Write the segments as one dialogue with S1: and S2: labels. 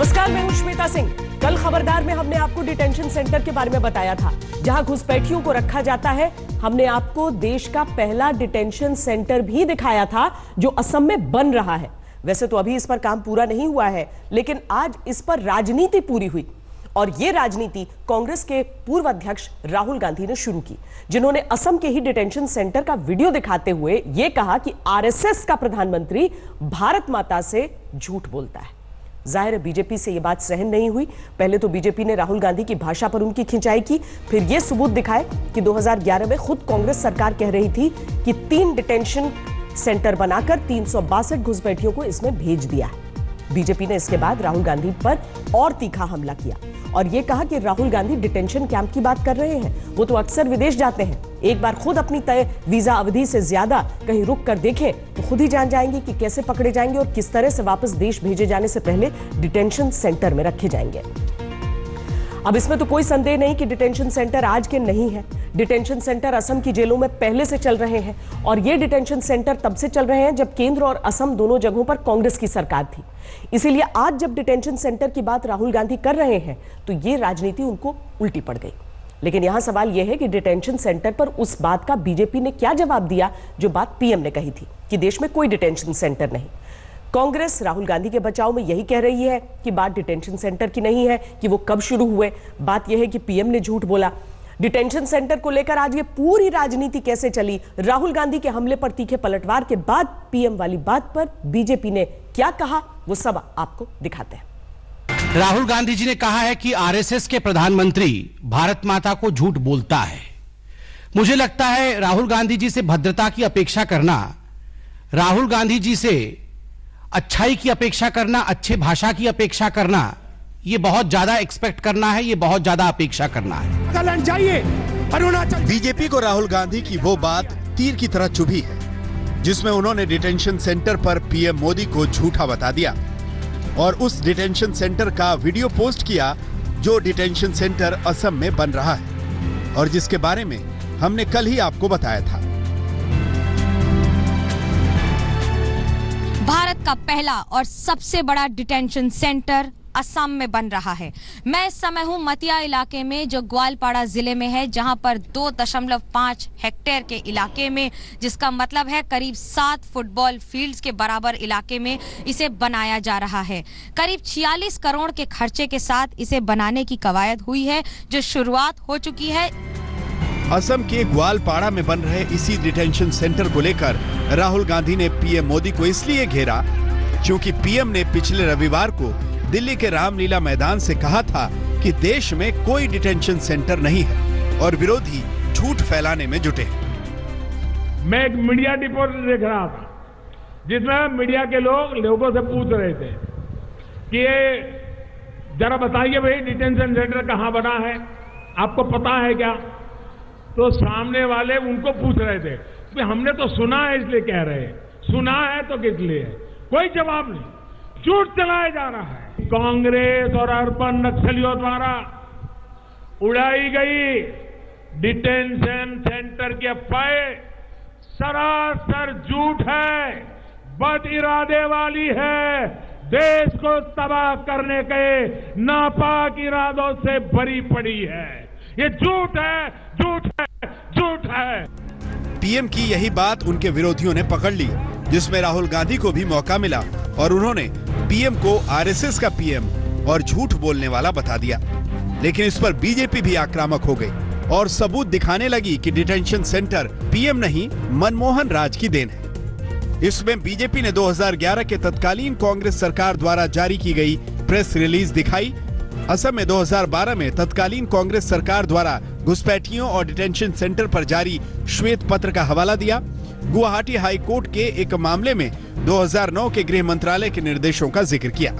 S1: नमस्कार, मैं हूं श्वेता सिंह। कल खबरदार में हमने आपको डिटेंशन सेंटर के बारे में बताया था, जहां घुसपैठियों को रखा जाता है। हमने आपको देश का पहला डिटेंशन सेंटर भी दिखाया था, जो असम में बन रहा है। वैसे तो अभी इस पर काम पूरा नहीं हुआ है, लेकिन आज इस पर राजनीति पूरी हुई। और ये राजनीति कांग्रेस के पूर्व अध्यक्ष राहुल गांधी ने शुरू की, जिन्होंने असम के ही डिटेंशन सेंटर का वीडियो दिखाते हुए यह कहा कि आरएसएस का प्रधानमंत्री भारत माता से झूठ बोलता है। जाहिर है बीजेपी से यह बात सहन नहीं हुई। पहले तो बीजेपी ने राहुल गांधी की भाषा पर उनकी खिंचाई की, फिर यह सबूत दिखाए कि 2011 में खुद कांग्रेस सरकार कह रही थी कि 3 डिटेंशन सेंटर बनाकर 362 घुसपैठियों को इसमें भेज दिया है। बीजेपी ने इसके बाद राहुल गांधी पर और तीखा हमला किया और यह कहा कि राहुल गांधी डिटेंशन कैंप की बात कर रहे हैं। वो तो अक्सर विदेश जाते हैं, एक बार खुद अपनी तय वीजा अवधि से ज्यादा कहीं रुक कर देखें तो खुद ही जान जाएंगे कि कैसे पकड़े जाएंगे और किस तरह से वापस देश भेजे जाने से पहले डिटेंशन सेंटर में रखे जाएंगे। अब इसमें तो कोई संदेह नहीं कि डिटेंशन सेंटर आज के नहीं है। डिटेंशन सेंटर असम की जेलों में पहले से चल रहे हैं और ये डिटेंशन सेंटर तब से चल रहे हैं जब केंद्र और असम दोनों जगहों पर कांग्रेस की सरकार थी। इसीलिए आज जब डिटेंशन सेंटर की बात राहुल गांधी कर रहे हैं तो ये राजनीति उनको उल्टी पड़ गई। लेकिन यहां सवाल यह है कि डिटेंशन सेंटर पर उस बात का बीजेपी ने क्या जवाब दिया जो बात पीएम ने कही थी कि देश में कोई डिटेंशन सेंटर नहीं। कांग्रेस राहुल गांधी के बचाव में यही कह रही है कि बात डिटेंशन सेंटर की नहीं है, कि वो कब शुरू हुए। बात यह है कि पीएम ने झूठ बोला। डिटेंशन सेंटर को लेकर आज ये पूरी राजनीति कैसे चली, राहुल गांधी के हमले पर तीखे पलटवार के बाद पीएम वाली बात पर बीजेपी ने क्या कहा, वो सब आपको दिखाते हैं।
S2: राहुल गांधी जी ने कहा है कि आरएसएस के प्रधानमंत्री भारत माता को झूठ बोलता है। मुझे लगता है राहुल गांधी जी से भद्रता की अपेक्षा करना, राहुल गांधी जी से अच्छाई की अपेक्षा करना, अच्छे भाषा की अपेक्षा करना, ये बहुत ज्यादा एक्सपेक्ट करना है, ये बहुत ज्यादा अपेक्षा करना है।
S3: बीजेपी को राहुल गांधी की वो बात तीर की तरह चुभी है, जिसमें उन्होंने डिटेंशन सेंटर पर पीएम मोदी को झूठा बता दिया और उस डिटेंशन सेंटर का वीडियो पोस्ट किया जो डिटेंशन सेंटर असम में बन रहा है और जिसके बारे में हमने कल ही आपको बताया था।
S4: भारत का पहला और सबसे बड़ा डिटेंशन सेंटर असम में बन रहा है। मैं इस समय हूं मतिया इलाके में, जो ग्वालपाड़ा जिले में है, जहां पर 2.5 हेक्टेयर के इलाके में, जिसका मतलब है करीब 7 फुटबॉल फील्ड्स के बराबर इलाके में इसे बनाया जा रहा है। करीब 46 करोड़ के खर्चे के साथ इसे बनाने की कवायद हुई है, जो शुरुआत हो चुकी है।
S3: असम के ग्वालपाड़ा में बन रहे इसी डिटेंशन सेंटर को लेकर राहुल गांधी ने पीएम मोदी को इसलिए घेरा क्योंकि पीएम ने पिछले रविवार को दिल्ली के रामलीला मैदान से कहा था कि देश में कोई डिटेंशन सेंटर नहीं है और विरोधी झूठ फैलाने में जुटे हैं।
S5: मैं एक मीडिया रिपोर्ट देख रहा था जिसमें मीडिया के लोगों से पूछ रहे थे कि ये जरा बताइए भाई डिटेंशन सेंटर कहाँ बना है, आपको पता है क्या? तो सामने वाले उनको पूछ रहे थे कि हमने तो सुना है इसलिए कह रहे हैं, सुना है तो किस लिए? कोई जवाब नहीं, झूठ चलाया जा रहा है। कांग्रेस और अर्बन नक्सलियों द्वारा उड़ाई गई डिटेंशन सेंटर की अफवाहें सरासर झूठ है, बद इरादे वाली है, देश को तबाह करने के नापाक इरादों से भरी पड़ी है। ये झूठ है, झूठ है, झूठ है।
S3: पीएम की यही बात उनके विरोधियों ने पकड़ ली, जिसमें राहुल गांधी को भी मौका मिला और उन्होंने पीएम को आरएसएस का पीएम और झूठ बोलने वाला बता दिया। लेकिन इस पर बीजेपी भी आक्रामक हो गई और सबूत दिखाने लगी कि डिटेंशन सेंटर पीएम नहीं मनमोहन राज की देन है। इसमें बीजेपी ने 2011 के तत्कालीन कांग्रेस सरकार द्वारा जारी की गई प्रेस रिलीज दिखाई। असम में 2012 में तत्कालीन कांग्रेस सरकार द्वारा घुसपैठियों और डिटेंशन सेंटर पर जारी श्वेत पत्र का हवाला दिया। गुवाहाटी हाई कोर्ट के एक मामले में 2009 के गृह मंत्रालय के निर्देशों का जिक्र किया।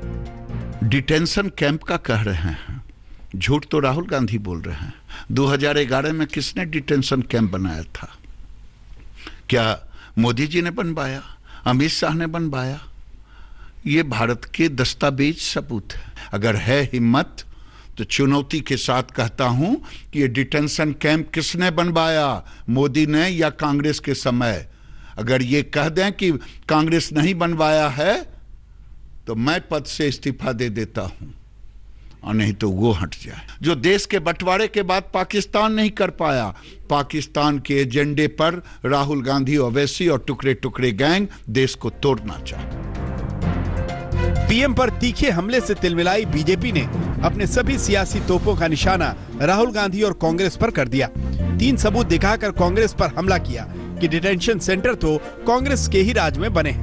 S6: डिटेंशन कैंप का कह रहे हैं, झूठ तो राहुल गांधी बोल रहे हैं। 2011 में किसने डिटेंशन कैंप बनाया था? क्या मोदी जी ने बनवाया? अमित शाह ने बनवाया? ये भारत के दस्तावेज सबूत है। अगर है हिम्मत तो चुनौती के साथ कहता हूं कि ये डिटेंशन कैंप किसने बनवाया, मोदी ने या कांग्रेस के समय? अगर ये कह दें कि कांग्रेस नहीं बनवाया है तो मैं पद से इस्तीफा दे देता हूं और नहीं तो वो हट जाए। जो देश के बंटवारे के बाद पाकिस्तान नहीं कर पाया, पाकिस्तान के एजेंडे पर राहुल गांधी, ओवैसी और टुकड़े टुकड़े गैंग देश को तोड़ना चाहते।
S3: पीएम पर तीखे हमले से तिलमिलाई बीजेपी ने अपने सभी सियासी तोपों का निशाना राहुल गांधी और कांग्रेस पर कर दिया। 3 सबूत दिखाकर कांग्रेस पर हमला किया कि डिटेंशन सेंटर तो कांग्रेस के ही राज में बने हैं।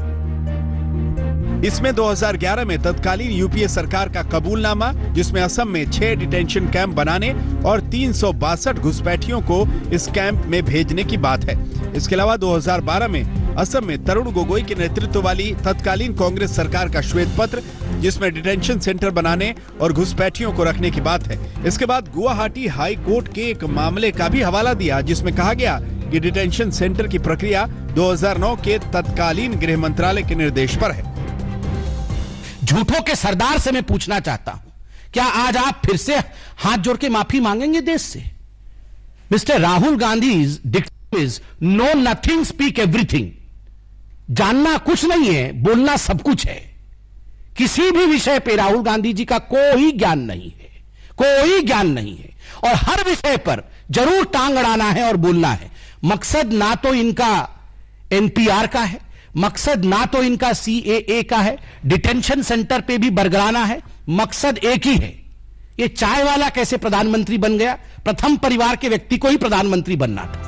S3: इसमें 2011 में तत्कालीन यूपीए सरकार का कबूलनामा, जिसमें असम में 6 डिटेंशन कैंप बनाने और 362 घुसपैठियों को इस कैंप में भेजने की बात है। इसके अलावा 2012 में असम में तरुण गोगोई के नेतृत्व वाली तत्कालीन कांग्रेस सरकार का श्वेत पत्र, जिसमें डिटेंशन सेंटर बनाने और घुसपैठियों को रखने की बात है। इसके बाद गुवाहाटी हाई कोर्ट के एक मामले का भी हवाला दिया, जिसमें कहा गया कि डिटेंशन सेंटर की प्रक्रिया 2009 के तत्कालीन गृह मंत्रालय के निर्देश पर है।
S2: झूठों के सरदार से मैं पूछना चाहता हूं, क्या आज आप फिर से हाथ जोड़ के माफी मांगेंगे देश से? Mister Rahul Gandhi is no nothing, speak everything. जानना कुछ नहीं है, बोलना सब कुछ है। किसी भी विषय पे राहुल गांधी जी का कोई ज्ञान नहीं है, कोई ज्ञान नहीं है, और हर विषय पर जरूर टांग अड़ाना है और बोलना है। मकसद ना तो इनका एनपीआर का है, मकसद ना तो इनका सीएए का है, डिटेंशन सेंटर पे भी बरगलाना है। मकसद एक ही है, ये चाय वाला कैसे प्रधानमंत्री बन गया? प्रथम परिवार के व्यक्ति को ही प्रधानमंत्री बनना था।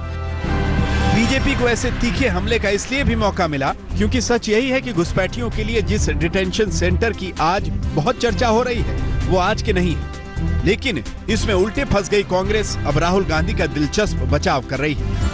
S3: बीजेपी को ऐसे तीखे हमले का इसलिए भी मौका मिला क्योंकि सच यही है कि घुसपैठियों के लिए जिस डिटेंशन सेंटर की आज बहुत चर्चा हो रही है, वो आज के नहीं है। लेकिन इसमें उल्टे फंस गई कांग्रेस अब राहुल गांधी का दिलचस्प बचाव कर रही है।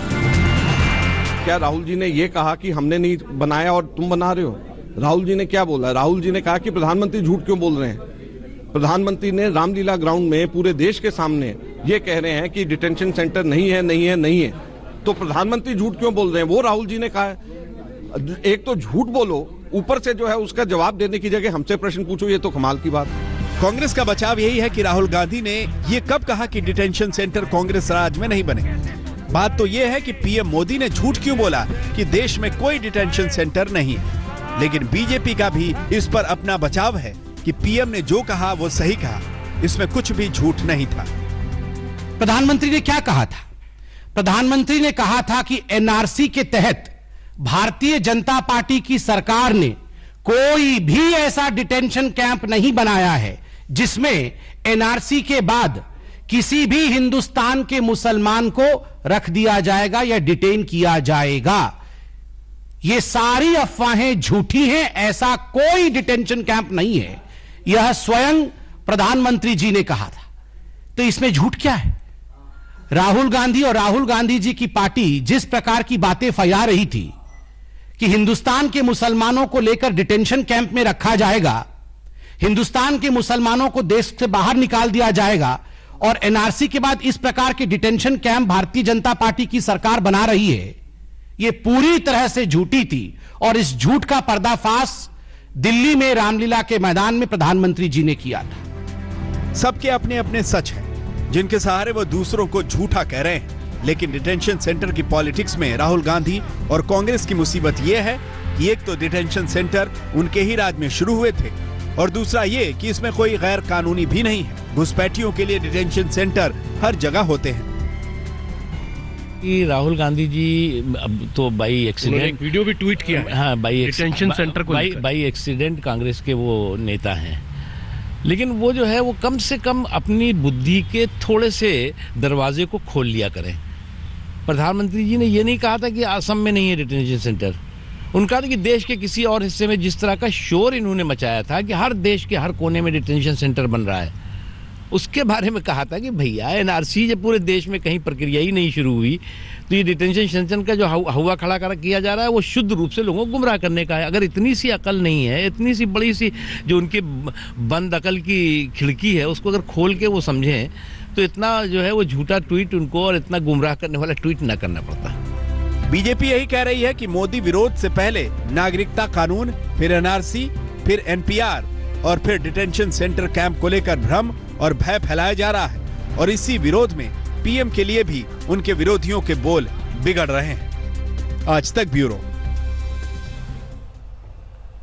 S7: क्या राहुल जी ने ये कहा कि हमने नहीं बनाया और तुम बना रहे हो? राहुल जी ने क्या बोला? राहुल जी ने कहा कि प्रधानमंत्री झूठ क्यों बोल रहे हैं। प्रधानमंत्री ने रामलीला ग्राउंड में पूरे देश के सामने ये कह रहे हैं कि डिटेंशन सेंटर नहीं है, नहीं है, नहीं है। तो प्रधानमंत्री झूठ क्यों बोल रहे हैं? वो राहुल जी ने कहा है। एक तो झूठ बोलो, ऊपर से जो है उसका जवाब देने की जगह हमसे प्रश्न पूछो, ये तो कमाल की बात है।
S3: कांग्रेस का बचाव यही है कि राहुल गांधी ने ये कब कहा कि डिटेंशन सेंटर कांग्रेस राज में नहीं बने। बात तो ये है कि पीएम मोदी ने झूठ क्यों बोला कि देश में कोई डिटेंशन सेंटर नहीं है। लेकिन बीजेपी का भी इस पर अपना बचाव है कि पीएम ने जो कहा वो सही कहा, इसमें कुछ भी झूठ नहीं था।
S2: प्रधानमंत्री ने क्या कहा था? प्रधानमंत्री ने कहा था कि एनआरसी के तहत भारतीय जनता पार्टी की सरकार ने कोई भी ऐसा डिटेंशन कैंप नहीं बनाया है जिसमें एनआरसी के बाद किसी भी हिंदुस्तान के मुसलमान को रख दिया जाएगा या डिटेन किया जाएगा। ये सारी अफवाहें झूठी हैं, ऐसा कोई डिटेंशन कैंप नहीं है। यह स्वयं प्रधानमंत्री जी ने कहा था। तो इसमें झूठ क्या है? राहुल गांधी और राहुल गांधी जी की पार्टी जिस प्रकार की बातें फैला रही थी कि हिंदुस्तान के मुसलमानों को लेकर डिटेंशन कैंप में रखा जाएगा, हिंदुस्तान के मुसलमानों को देश से बाहर निकाल दिया जाएगा, और एनआरसी के बाद इस प्रकार के detention camp Bharatiya Janata party की सरकार बना रही है, यह पूरी तरह से झूठी थी। और इस झूठ का पर्दाफाश दिल्ली में रामलीला के मैदान में प्रधानमंत्री जी ने किया था।
S3: सबके अपने अपने सच हैं, जिनके सहारे वो दूसरों को झूठा कह रहे हैं। लेकिन डिटेंशन सेंटर की पॉलिटिक्स में राहुल गांधी और कांग्रेस की मुसीबत ये है कि एक तो डिटेंशन सेंटर उनके ही राज में शुरू हुए थे, और दूसरा ये कि इसमें कोई गैर कानूनी भी नहीं है। घुसपैठियों के लिए डिटेंशन सेंटर हर जगह होते हैं।
S8: राहुल गांधी जी अब तो बाई एक्सीडेंट
S9: वीडियो भी ट्वीट किया है।
S8: हाँ,
S9: डिटेंशन सेंटर को
S8: बाई एक्सीडेंट कांग्रेस के वो नेता हैं, लेकिन वो जो है वो कम से कम अपनी बुद्धि के थोड़े से दरवाजे को खोल लिया करें। प्रधानमंत्री जी ने ये नहीं कहा था कि असम में नहीं है डिटेंशन सेंटर। उनका था कि देश के किसी और हिस्से में जिस तरह का शोर इन्होंने मचाया था कि हर देश के हर कोने में डिटेंशन सेंटर बन रहा है, उसके बारे में कहा था कि भैया एनआरसी जब पूरे देश में कहीं प्रक्रिया ही नहीं शुरू हुई तो ये डिटेंशन सेंटर का जो हवा खड़ा कर किया जा रहा है वो शुद्ध रूप से लोगों को गुमराह करने का है। अगर इतनी सी अकल नहीं है, इतनी सी बड़ी सी जो उनके बंद अकल की खिड़की है उसको अगर खोल के वो समझें तो इतना जो है वो झूठा ट्वीट उनको और इतना गुमराह करने वाला ट्वीट ना करना पड़ता।
S3: बीजेपी यही कह रही है कि मोदी विरोध से पहले नागरिकता कानून, फिर एनआरसी, फिर एनपीआर और फिर डिटेंशन सेंटर कैंप को लेकर भ्रम और भय फैलाया जा रहा है, और इसी विरोध में पीएम के लिए भी उनके विरोधियों के बोल बिगड़ रहे हैं। आज तक ब्यूरो।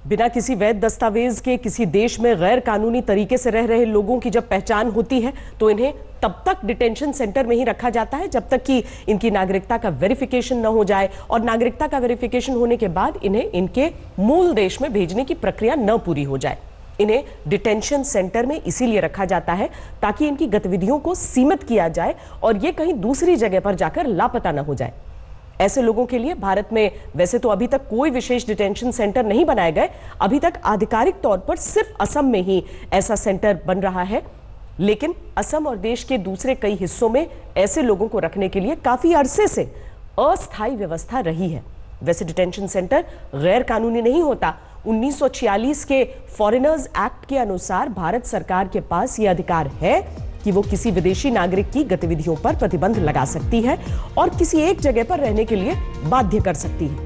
S1: बिना किसी वैध दस्तावेज के किसी देश में गैर कानूनी तरीके से रह रहे लोगों की जब पहचान होती है तो इन्हें तब तक डिटेंशन सेंटर में ही रखा जाता है जब तक कि इनकी नागरिकता का वेरिफिकेशन न हो जाए, और नागरिकता का वेरिफिकेशन होने के बाद इन्हें इनके मूल देश में भेजने की प्रक्रिया न पूरी हो जाए। इन्हें डिटेंशन सेंटर में इसीलिए रखा जाता है ताकि इनकी गतिविधियों को सीमित किया जाए और ये कहीं दूसरी जगह पर जाकर लापता न हो जाए। ऐसे लोगों के लिए भारत में वैसे तो अभी तक कोई विशेष डिटेंशन सेंटर नहीं बनाए गए। अभी तक आधिकारिक तौर पर सिर्फ असम में ही ऐसा सेंटर बन रहा है, लेकिन असम और देश के दूसरे कई हिस्सों में ऐसे लोगों को रखने के लिए काफी अरसे से अस्थायी व्यवस्था रही है। वैसे डिटेंशन सेंटर गैर कानूनी नहीं होता। 1946 के फॉरेनर्स एक्ट के अनुसार भारत सरकार के पास यह अधिकार है कि वो किसी विदेशी नागरिक की गतिविधियों पर प्रतिबंध लगा सकती है और किसी एक जगह पर रहने के लिए बाध्य कर सकती है।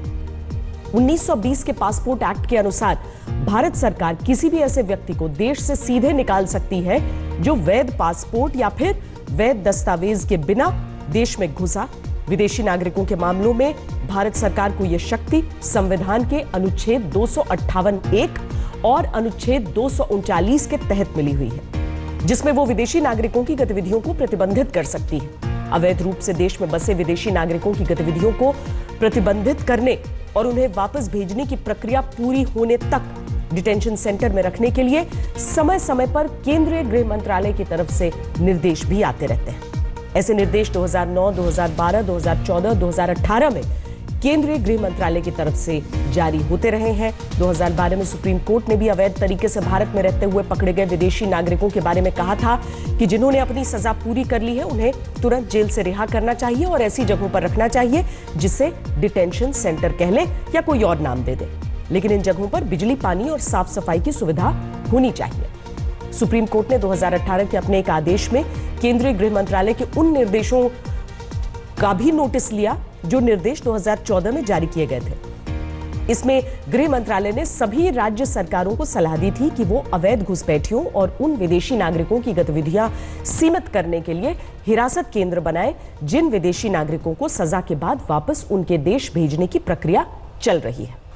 S1: 1920 के पासपोर्ट एक्ट के अनुसार भारत सरकार किसी भी ऐसे व्यक्ति को देश से सीधे निकाल सकती है जो वैध पासपोर्ट या फिर वैध दस्तावेज के बिना देश में घुसा। विदेशी नागरिकों के मामलों में भारत सरकार को यह शक्ति संविधान के अनुच्छेद 258(1) और अनुच्छेद 239 के तहत मिली हुई है, जिसमें वो विदेशी नागरिकों की गतिविधियों को प्रतिबंधित कर सकती है। अवैध रूप से देश में बसे विदेशी नागरिकों की गतिविधियों को प्रतिबंधित करने और उन्हें वापस भेजने की प्रक्रिया पूरी होने तक डिटेंशन सेंटर में रखने के लिए समय समय पर केंद्रीय गृह मंत्रालय की तरफ से निर्देश भी आते रहते हैं। ऐसे निर्देश 2009, 2012, 2014, 2018 में केंद्रीय गृह मंत्रालय की तरफ से जारी होते रहे हैं। 2012 में सुप्रीम कोर्ट ने भी अवैध तरीके से भारत में रहते हुए पकड़े गए विदेशी नागरिकों के बारे में कहा था कि जिन्होंने अपनी सजा पूरी कर ली है उन्हें तुरंत जेल से रिहा करना चाहिए और ऐसी जगहों पर रखना चाहिए जिसे डिटेंशन सेंटर कह ले या कोई और नाम दे दे, लेकिन इन जगहों पर बिजली, पानी और साफ सफाई की सुविधा होनी चाहिए। सुप्रीम कोर्ट ने 2018 के अपने एक आदेश में केंद्रीय गृह मंत्रालय के उन निर्देशों का भी नोटिस लिया जो निर्देश 2014 में जारी किए गए थे। इसमें गृह मंत्रालय ने सभी राज्य सरकारों को सलाह दी थी कि वो अवैध घुसपैठियों और उन विदेशी नागरिकों की गतिविधियां सीमित करने के लिए हिरासत केंद्र बनाए जिन विदेशी नागरिकों को सजा के बाद वापस उनके देश भेजने की प्रक्रिया चल रही है।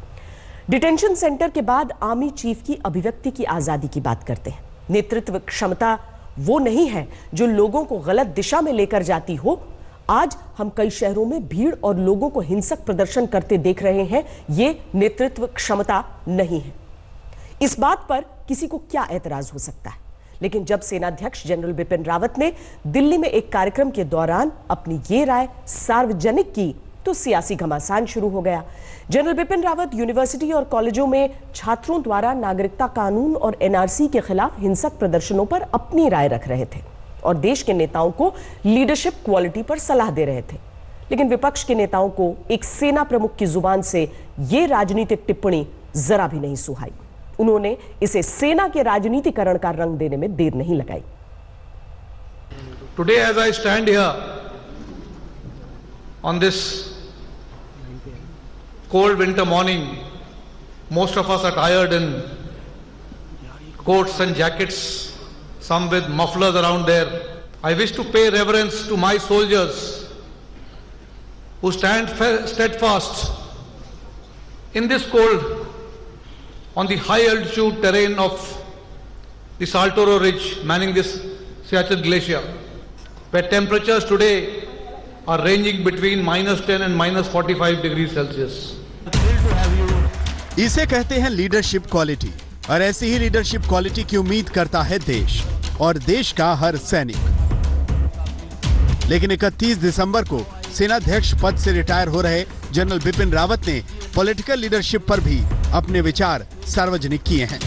S1: डिटेंशन सेंटर के बाद आर्मी चीफ की अभिव्यक्ति की आजादी की बात करते हैं। नेतृत्व क्षमता वो नहीं है जो लोगों को गलत दिशा में लेकर जाती हो। आज हम कई शहरों में भीड़ और लोगों को हिंसक प्रदर्शन करते देख रहे हैं। ये नेतृत्व क्षमता नहीं है। इस बात पर किसी को क्या एतराज हो सकता है, लेकिन जब सेनाध्यक्ष जनरल बिपिन रावत ने दिल्ली में एक कार्यक्रम के दौरान अपनी ये राय सार्वजनिक की तो सियासी घमासान शुरू हो गया। जनरल बिपिन रावत यूनिवर्सिटी और कॉलेजों में छात्रों द्वारा नागरिकता कानून और एनआरसी के खिलाफ हिंसक प्रदर्शनों पर अपनी राय रख रहे थे और देश के नेताओं को लीडरशिप क्वालिटी पर सलाह दे रहे थे। लेकिन विपक्ष के नेताओं को एक सेना प्रमुख की जुबान से यह राजनीतिक टिप्पणी जरा भी नहीं सुहाई। उन्होंने इसे सेना के राजनीतिकरण का रंग देने में देर नहीं लगाई।
S10: Today, as I stand here on this cold winter morning, most of us are attired in coats and jackets, some with mufflers around there. I wish to pay reverence to my soldiers who stand steadfast in this cold on the high altitude terrain of the Saltoro Ridge manning this Siachen Glacier, where temperatures today are ranging between -10 and -45 degrees Celsius.
S3: इसे कहते हैं leadership quality, और ऐसी ही leadership quality की उम्मीद करता है देश और देश का हर सैनिक। लेकिन 31 दिसंबर को सेनाध्यक्ष पद से रिटायर हो रहे जनरल बिपिन रावत ने पॉलिटिकल लीडरशिप पर भी अपने विचार सार्वजनिक किए हैं।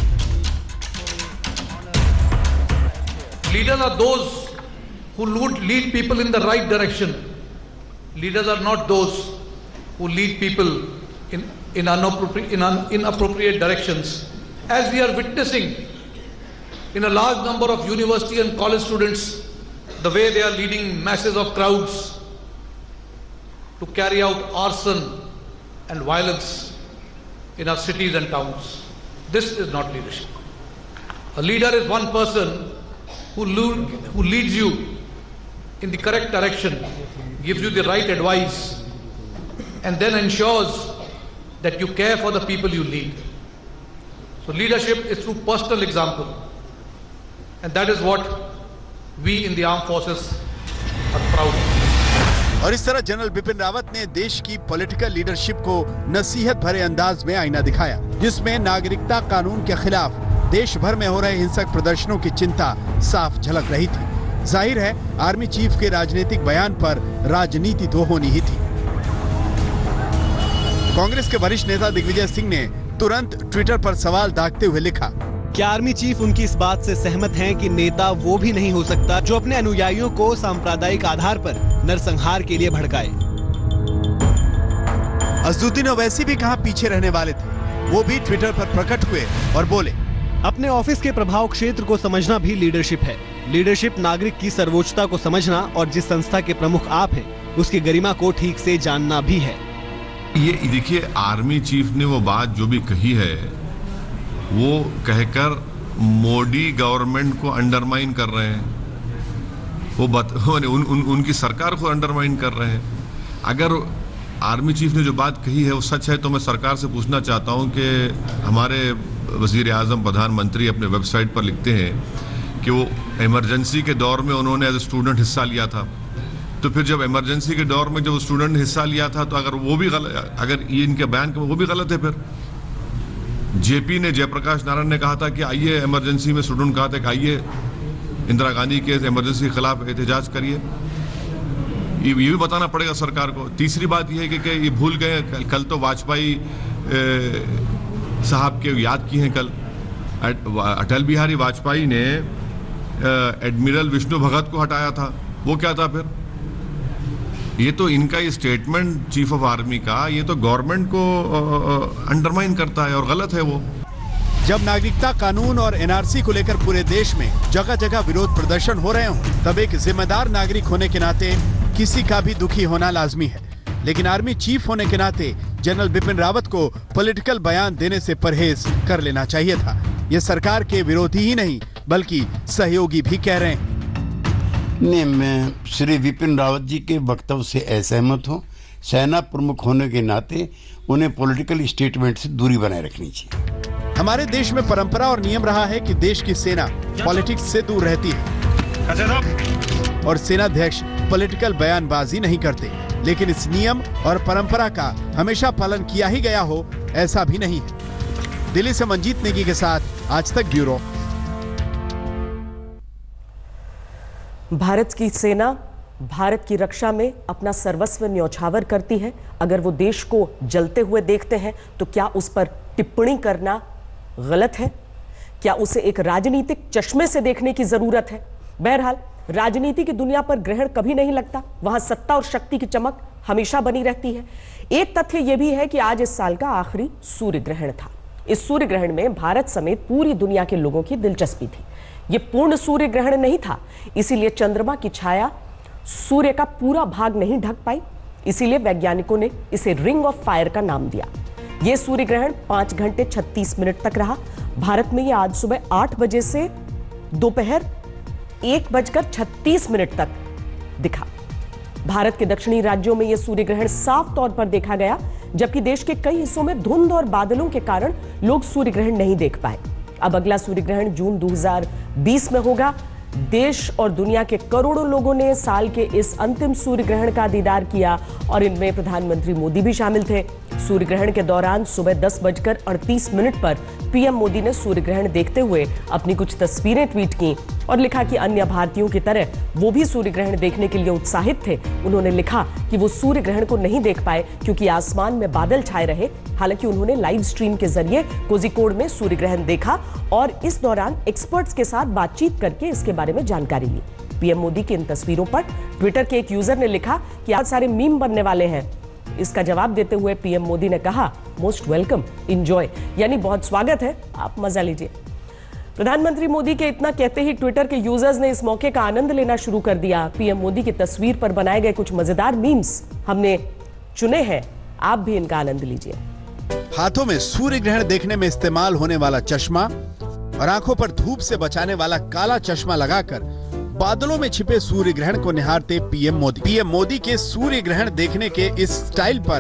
S10: Leaders are those who lead people in the right direction. Leaders are not those who lead people in inappropriate directions. As we are witnessing in a large number of university and college students, the way they are leading masses of crowds to carry out arson and violence in our cities and towns. This is not leadership. A leader is one person who leads you in the correct direction, gives you the right advice, and then ensures that you care for the people you lead. So leadership is through personal example, and that is what we in the armed forces are proud of.
S3: और इस तरह general Bipin Rawat ने देश की political leadership को नसीहत भरे अंदाज में आईना दिखाया, जिसमें नागरिकता कानून के खिलाफ देश भर में हो रहे हिंसक प्रदर्शनों की चिंता साफ झलक रही थी। जाहिर है आर्मी चीफ के राजनीतिक बयान पर राजनीति तो होनी ही थी। कांग्रेस के वरिष्ठ नेता दिग्विजय सिंह ने तुरंत ट्विटर पर सवाल दागते हुए लिखा,
S11: क्या आर्मी चीफ उनकी इस बात से सहमत हैं कि नेता वो भी नहीं हो सकता जो अपने अनुयायियों को सांप्रदायिक आधार पर नरसंहार के लिए भड़काए।
S3: असदुद्दीन ओवैसी भी कहां पीछे रहने वाले थे, वो भी ट्विटर पर प्रकट हुए और बोले,
S11: अपने ऑफिस के प्रभाव क्षेत्र को समझना भी लीडरशिप है। लीडरशिप नागरिक की सर्वोच्चता को समझना और जिस संस्था के प्रमुख आप हैं उसकी गरिमा को ठीक से जानना भी है।
S12: ये देखिए, आर्मी चीफ ने वो बात जो भी कही है वो कहकर मोदी गवर्नमेंट को अंडरमाइन कर रहे हैं, उनकी सरकार को अंडरमाइन कर रहे हैं। अगर आर्मी चीफ ने जो बात कही है वो सच है तो मैं सरकार से पूछना चाहता हूं कि हमारे वजीर आजम प्रधानमंत्री अपने वेबसाइट पर लिखते हैं कि वो इमरजेंसी के दौर में उन्होंने एज ए स्टूडेंट हिस्सा लिया था, तो फिर जब इमरजेंसी के दौर में जब स्टूडेंट ने हिस्सा लिया था तो अगर वो भी गलत, अगर ये इनके बयान वो भी गलत है, फिर जेपी ने, जयप्रकाश नारायण ने कहा था कि आइए इमरजेंसी में, स्टूडेंट कहा था कि आइए इंदिरा गांधी के इमरजेंसी के खिलाफ एहतजाज करिए। ये भी बताना पड़ेगा सरकार को। तीसरी बात यह है कि ये भूल गए, कल तो वाजपेयी साहब के याद की हैं, कल अटल बिहारी वाजपेयी ने एडमिरल विष्णु भगत को हटाया था, वो क्या था फिर? ये तो इनका ये स्टेटमेंट चीफ ऑफ आर्मी का, ये तो गवर्नमेंट को अंडरमाइन करता है और गलत है वो।
S3: जब नागरिकता कानून और एनआरसी को लेकर पूरे देश में जगह जगह विरोध प्रदर्शन हो रहे हों, तब एक जिम्मेदार नागरिक होने के नाते किसी का भी दुखी होना लाजमी है। लेकिन आर्मी चीफ होने के नाते जनरल बिपिन रावत को पॉलिटिकल बयान देने से परहेज कर लेना चाहिए था। ये सरकार के विरोधी ही नहीं बल्कि सहयोगी भी कह रहे हैं।
S13: नहीं, मैं श्री बिपिन रावत जी के वक्तव्य से असहमत हूँ। सेना प्रमुख होने के नाते उन्हें पॉलिटिकल स्टेटमेंट से दूरी बनाए रखनी चाहिए।
S3: हमारे देश में परंपरा और नियम रहा है कि देश की सेना पॉलिटिक्स से दूर रहती है और सेनाध्यक्ष पॉलिटिकल बयानबाजी नहीं करते। लेकिन इस नियम और परंपरा का हमेशा पालन किया ही गया हो ऐसा भी नहीं है। दिल्ली से मंजीत नेगी के साथ आज तक ब्यूरो।
S1: भारत की सेना भारत की रक्षा में अपना सर्वस्व न्यौछावर करती है। अगर वो देश को जलते हुए देखते हैं तो क्या उस पर टिप्पणी करना गलत है? क्या उसे एक राजनीतिक चश्मे से देखने की जरूरत है? बहरहाल राजनीति की दुनिया पर ग्रहण कभी नहीं लगता, वहां सत्ता और शक्ति की चमक हमेशा बनी रहती है। एक तथ्य यह भी है कि आज इस साल का आखिरी सूर्य ग्रहण था। इस सूर्य ग्रहण में भारत समेत पूरी दुनिया के लोगों की दिलचस्पी थी। यह पूर्ण सूर्य ग्रहण नहीं था, इसीलिए चंद्रमा की छाया सूर्य का पूरा भाग नहीं ढक पाई। इसीलिए वैज्ञानिकों ने इसे रिंग ऑफ फायर का नाम दिया। यह सूर्य ग्रहण 5 घंटे 36 मिनट तक रहा। भारत में यह आज सुबह 8 बजे से दोपहर 1:36 तक दिखा। भारत के दक्षिणी राज्यों में यह सूर्य ग्रहण साफ तौर पर देखा गया, जबकि देश के कई हिस्सों में धुंध और बादलों के कारण लोग सूर्य ग्रहण नहीं देख पाए। अब अगला सूर्य ग्रहण जून 2020 में होगा। देश और दुनिया के करोड़ों लोगों ने साल के इस अंतिम सूर्य ग्रहण का दीदार किया और इनमें प्रधानमंत्री मोदी भी शामिल थे। सूर्य ग्रहण के दौरान सुबह 10:38 पर पीएम मोदी ने सूर्य ग्रहण देखते हुए अपनी कुछ तस्वीरें ट्वीट की और लिखा कि अन्य भारतीयों की तरह वो भी सूर्य ग्रहण देखने के लिए उत्साहित थे। उन्होंने लिखा कि वो सूर्य ग्रहण को नहीं देख पाए क्योंकि आसमान में बादल छाए रहे। हालांकि उन्होंने लाइव स्ट्रीम के जरिए कोझिकोड में सूर्य ग्रहण देखा और इस दौरान एक्सपर्ट्स के साथ बातचीत करके इसके बारे में जानकारी ली। पीएम मोदी की इन तस्वीरों पर ट्विटर के एक यूजर ने लिखा कि आज सारे मीम बनने वाले हैं। इसका जवाब देते हुए पीएम मोदी ने कहा, मोस्ट वेलकम, एंजॉय, यानी बहुत स्वागत है, आप मजा लीजिए। प्रधानमंत्री मोदी के इतना कहते ही ट्विटर के यूजर्स ने इस मौके का आनंद लेना शुरू कर दिया। पीएम मोदी की तस्वीर पर बनाए गए कुछ मजेदार मीम्स हमने चुने हैं, आप भी इनका आनंद लीजिए।
S3: हाथों में सूर्य ग्रहण देखने में इस्तेमाल होने वाला चश्मा और आंखों पर धूप से बचाने वाला काला चश्मा लगाकर बादलों में छिपे सूर्य ग्रहण को निहारते पीएम मोदी। पीएम मोदी के सूर्य ग्रहण देखने के इस स्टाइल पर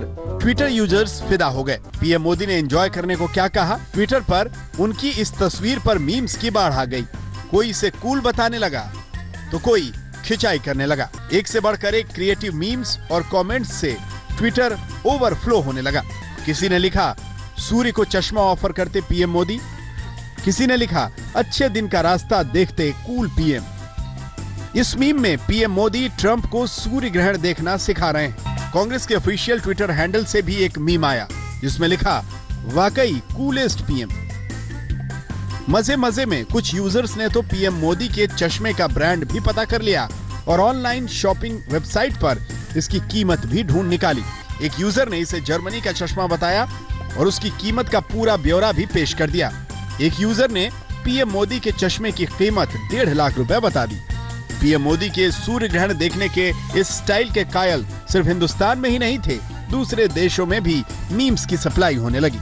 S3: ट्विटर यूजर्स फिदा हो गए। पीएम मोदी ने एंजॉय करने को क्या कहा, ट्विटर पर उनकी इस तस्वीर पर मीम्स की बाढ़ आ गई। कोई इसे कूल बताने लगा तो कोई खिंचाई करने लगा। एक से बढ़कर एक क्रिएटिव मीम्स और कमेंट्स से ट्विटर ओवरफ्लो होने लगा। किसी ने लिखा, सूर्य को चश्मा ऑफर करते पीएम मोदी। किसी ने लिखा, अच्छे दिन का रास्ता देखते कूल पीएम। इस मीम में पीएम मोदी ट्रंप को सूर्य ग्रहण देखना सिखा रहे हैं। कांग्रेस के ऑफिशियल ट्विटर हैंडल से भी एक मीम आया जिसमें लिखा, वाकई कूलेस्ट पीएम। मजे मजे में कुछ यूजर्स ने तो पीएम मोदी के चश्मे का ब्रांड भी पता कर लिया और ऑनलाइन शॉपिंग वेबसाइट पर इसकी कीमत भी ढूंढ निकाली। एक यूजर ने इसे जर्मनी का चश्मा बताया और उसकी कीमत का पूरा ब्यौरा भी पेश कर दिया। एक यूजर ने पीएम मोदी के चश्मे की कीमत 1.5 लाख रुपए बता दी। पीएम मोदी के सूर्य ग्रहण देखने के इस स्टाइल के कायल सिर्फ हिंदुस्तान में ही नहीं थे, दूसरे देशों में भी मीम्स की सप्लाई होने लगी।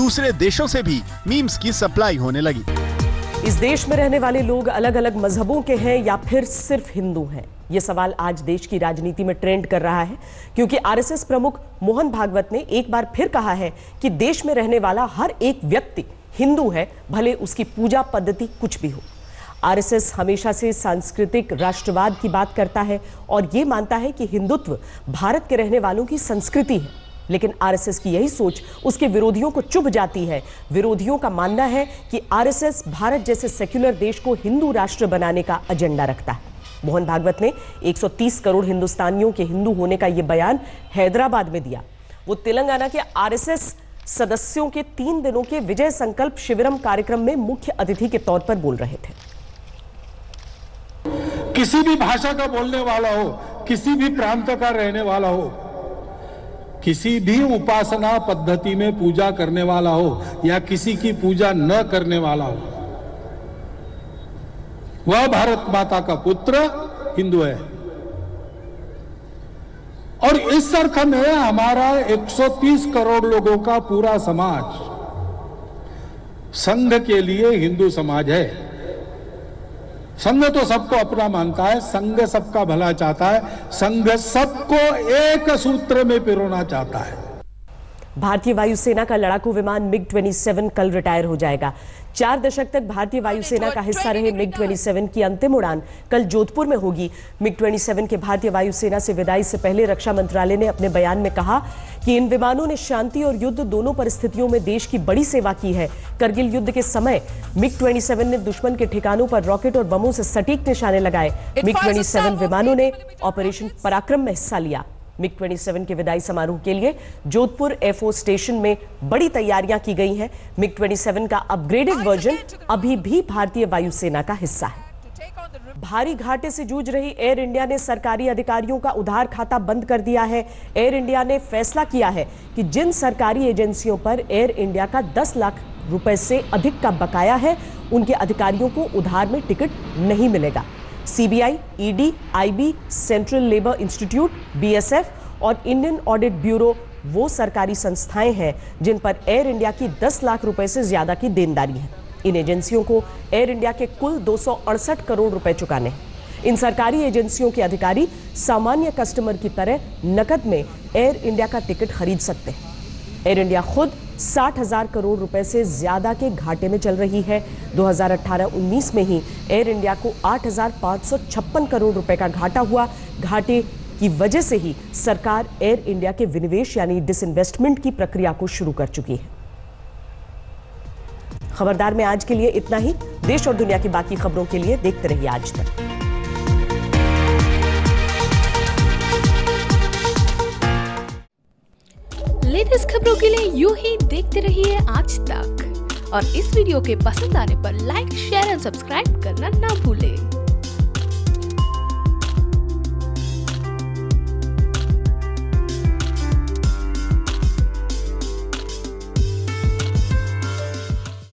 S1: इस देश में रहने वाले लोग अलग अलग मजहबों के हैं या फिर सिर्फ हिंदू हैं? ये सवाल आज देश की राजनीति में ट्रेंड कर रहा है, क्योंकि आरएसएस प्रमुख मोहन भागवत ने एक बार फिर कहा है कि देश में रहने वाला हर एक व्यक्ति हिंदू है, भले उसकी पूजा पद्धति कुछ भी हो। आरएसएस हमेशा से सांस्कृतिक राष्ट्रवाद की बात करता है और ये मानता है कि हिंदुत्व भारत के रहने वालों की संस्कृति है, लेकिन आरएसएस की यही सोच उसके विरोधियों को चुभ जाती है। विरोधियों का मानना है कि आरएसएस भारत जैसे सेक्युलर देश को हिंदू राष्ट्र बनाने का एजेंडा रखता है। मोहन भागवत ने 130 करोड़ हिंदुस्तानियों के हिंदू होने का यह बयान हैदराबाद में दिया। वो तेलंगाना के आरएसएस सदस्यों के 3 दिनों के विजय संकल्प शिविरम कार्यक्रम में मुख्य अतिथि के तौर पर बोल रहे थे।
S14: किसी भी भाषा का बोलने वाला हो, किसी भी प्रांत का रहने वाला हो, किसी भी उपासना पद्धति में पूजा करने वाला हो या किसी की पूजा न करने वाला हो, वह भारत माता का पुत्र हिंदू है। और इस अर्थ में हमारा 130 करोड़ लोगों का पूरा समाज संघ के लिए हिंदू समाज है। संघ तो सबको अपना मानता है, संघ सबका भला चाहता है, संघ सबको एक सूत्र में पिरोना चाहता है।
S1: भारतीय वायुसेना का लड़ाकू विमान मिग-27 कल रिटायर हो जाएगा। 4 दशक तक भारतीय वायुसेना का हिस्सा रहे मिग-27 की अंतिम उड़ान कल जोधपुर में होगी। मिग-27 के भारतीय वायुसेना से विदाई से पहले रक्षा मंत्रालय ने अपने बयान में कहा कि इन विमानों ने शांति और युद्ध दोनों परिस्थितियों में देश की बड़ी सेवा की है। करगिल युद्ध के समय मिग-27 ने दुश्मन के ठिकानों पर रॉकेट और बमों से सटीक निशाने लगाए। मिग-27 विमानों ने ऑपरेशन पराक्रम में हिस्सा लिया। मिग-27 के विदाई समारोह के लिए जोधपुर एयरफोर्स स्टेशन में बड़ी तैयारियां की गई हैं। मिग-27 का अपग्रेडेड वर्जन अभी भी भारतीय वायुसेना का हिस्सा है। भारी घाटे से जूझ रही एयर इंडिया ने सरकारी अधिकारियों का उधार खाता बंद कर दिया है। एयर इंडिया ने फैसला किया है कि जिन सरकारी एजेंसियों पर एयर इंडिया का 10 लाख रुपए से अधिक का बकाया है, उनके अधिकारियों को उधार में टिकट नहीं मिलेगा। CBI, ED, IB, central labour institute, BSF और इंडियन ऑडिट ब्यूरो वो सरकारी संस्थाएं हैं जिन पर एयर इंडिया की 10 लाख रुपए से ज्यादा की देनदारी है। इन एजेंसियों को एयर इंडिया के कुल 268 करोड़ रुपए चुकाने हैं। इन सरकारी एजेंसियों के अधिकारी सामान्य कस्टमर की तरह नकद में एयर इंडिया का टिकट खरीद सकते हैं। एयर इंडिया खुद 60,000 करोड़ रुपए से ज्यादा के घाटे में चल रही है। 2018-19 में ही एयर इंडिया को 8,556 करोड़ रुपए का घाटा हुआ। घाटे की वजह से ही सरकार एयर इंडिया के विनिवेश यानी डिसइन्वेस्टमेंट की प्रक्रिया को शुरू कर चुकी है। खबरदार में आज के लिए इतना ही। देश और दुनिया की बाकी खबरों के लिए देखते रहिए आज तक।
S15: लेटेस्ट खबरों के लिए यूं ही देखते रहिए आज तक और इस वीडियो के पसंद आने पर लाइक, शेयर और सब्सक्राइब करना ना भूलें।